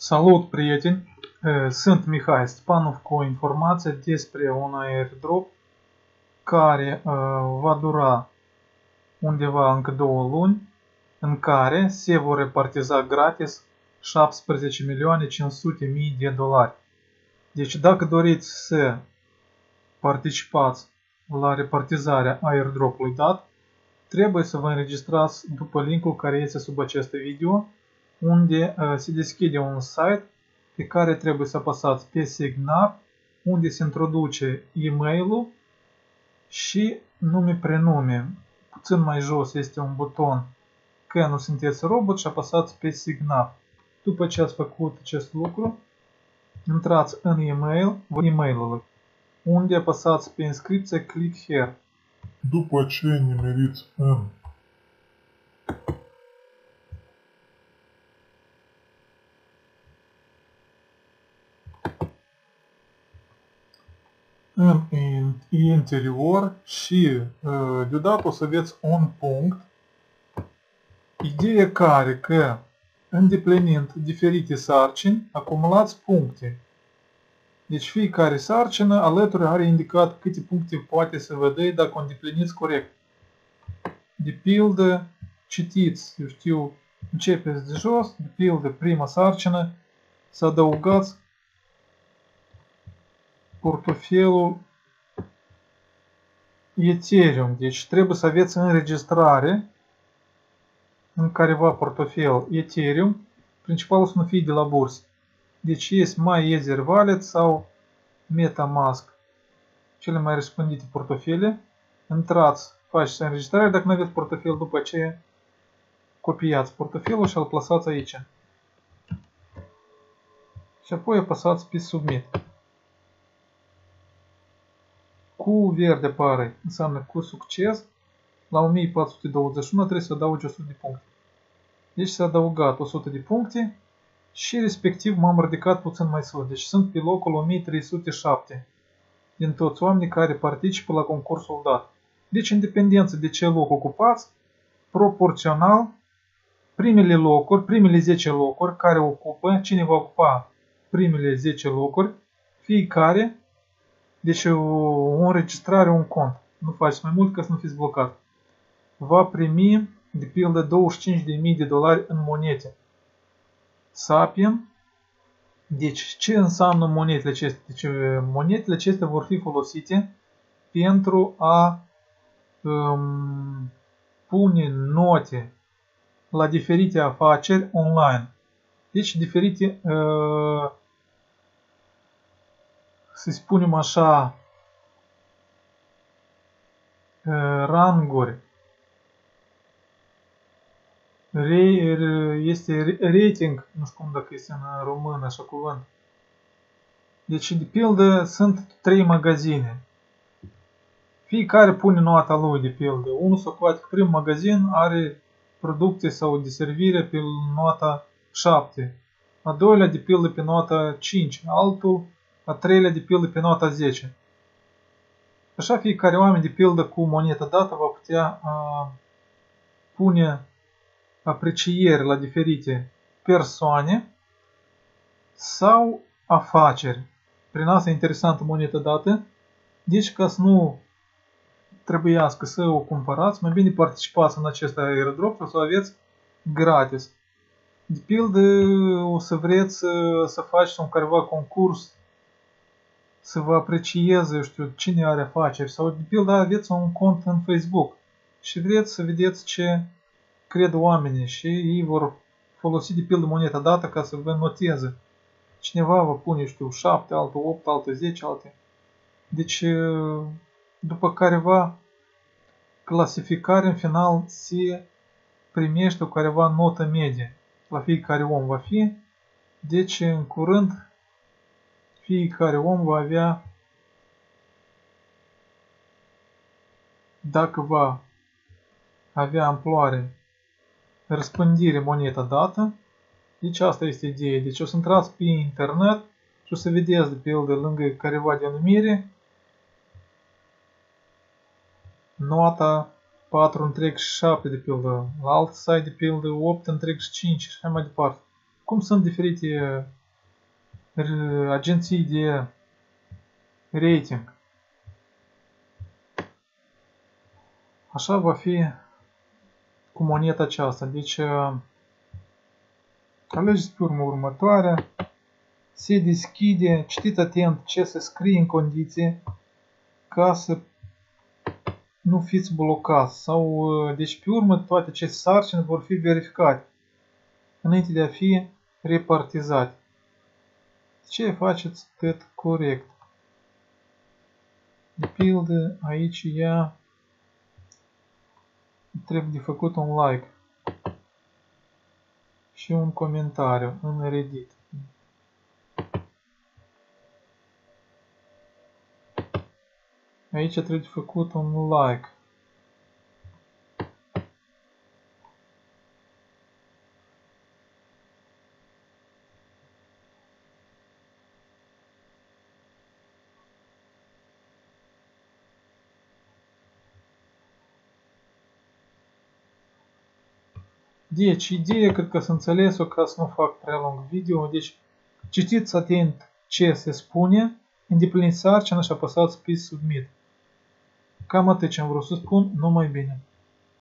Salut, prieteni! Sunt Mihai Stepanov cu o informație despre un airdrop care va dura undeva încă 2 luni, în care se vor repartiza gratis 17.500.000 de dolari. Deci dacă doriți să participați la repartizarea airdropului dat, trebuie să vă înregistrați după linkul care este sub acest video, unde se deschide un site pe care trebuie să apăsați pe Sign-up, unde se introduce e-mailul și nume-prenume. Puțin mai jos este un buton că nu sunteți robot și apăsați pe Sign-up. După ce ați făcut acest lucru, intrați în e-mailul, unde apăsați pe inscripție Click Here. După ce nimeriți în interior și deodată o să aveți un punct, ideea care că îndeplinind diferite sarcini, acumulați puncte. Deci fiecare sarcină alături are indicat câte puncte poate să vă dea dacă o îndepliniți corect. De pildă, citiți, eu știu, începeți de jos, de pildă, prima sarcină, să adăugați portofelul Ethereum. Deci trebuie să aveți înregistrare în careva portofel Ethereum, principalul să nu fie de la bursă. Deci este MyEther Wallet sau MetaMask, cele mai răspândite portofele. Intrați, faceți înregistrare dacă nu aveți portofel, după aceea copiați portofelul și îl plasați aici. Și apoi apăsați pe Submit. Cu verde apare, înseamnă cu succes. La 1421 trebuie să adaugi 100 de puncte. Deci s-a adăugat 100 de puncte și respectiv m-am ridicat puțin mai sus. Deci sunt pe locul 1307 din toți oamenii care participă la concursul dat. Deci în dependență de ce loc ocupați, proporțional, primele 10 locuri care ocupă, cine va ocupa primele 10 locuri, fiecare, deci o înregistrare, un cont. Nu faceți mai mult ca să nu fiți blocat. Va primi, de pildă, 25.000 de dolari în monede. Sapien. Deci, ce înseamnă monedele acestea? Deci, monedele acestea vor fi folosite pentru a pune note la diferite afaceri online. Deci, diferite, să spunem așa, ranguri. Este rating, nu știu cum dacă este în română așa cuvânt. Deci, de pildă, sunt 3 magazine. Fiecare pune nota lui, de pildă. Unul sau poate că primul magazin are producție sau de servire pe nota 7. A doilea, de pildă, pe nota 5. Altul, a treilea, de pildă, pe nota 10. Așa fiecare oameni, de pildă, cu moneta dată va putea pune aprecieri la diferite persoane sau afaceri. Prin asta e interesantă moneta dată. Deci, ca să nu trebuiască să o cumpărați, mai bine participați în acest airdrop și o să o aveți gratis. De pildă, o să vreți să faceți un careva concurs, să vă aprecieze, eu știu, cine are afaceri, sau de pildă aveți un cont în Facebook și vreți să vedeți ce cred oamenii și ei vor folosi de pildă moneta dată ca să vă noteze. Cineva vă pune, eu știu, 7, altul 8, altul 10, alte. Deci, după careva clasificare, în final se primește o careva notă medie la fiecare om va fi. Deci, în curând, fiecare om va avea, dacă va avea amploare, răspândire moneta dată. Deci asta este ideea. Deci o să intrați pe internet și o să vedeți de pildă lângă careva denumire nota 4,7 de pildă, la alt site de pildă 8,5 și așa mai departe. cum sunt diferite agenții de rating. Așa va fi cu moneta aceasta. Deci, alegeți pe următoarea. Se deschide, citiți atent ce se scrie în condiții ca să nu fiți blocați. Sau, deci pe urmă toate aceste sarcini vor fi verificate înainte de a fi repartizate. Ce faceți tot corect. De pildă, aici ea trebuie de făcut un like și un comentariu în Reddit. Aici trebuie de făcut un like. Deci, ideea cred că să înțeles-o ca să nu fac prea lung video. Deci, citiți atent ce se spune, îndepliniți sarcina și apăsați pe submit. Cam atât ce am vrut să spun, numai bine.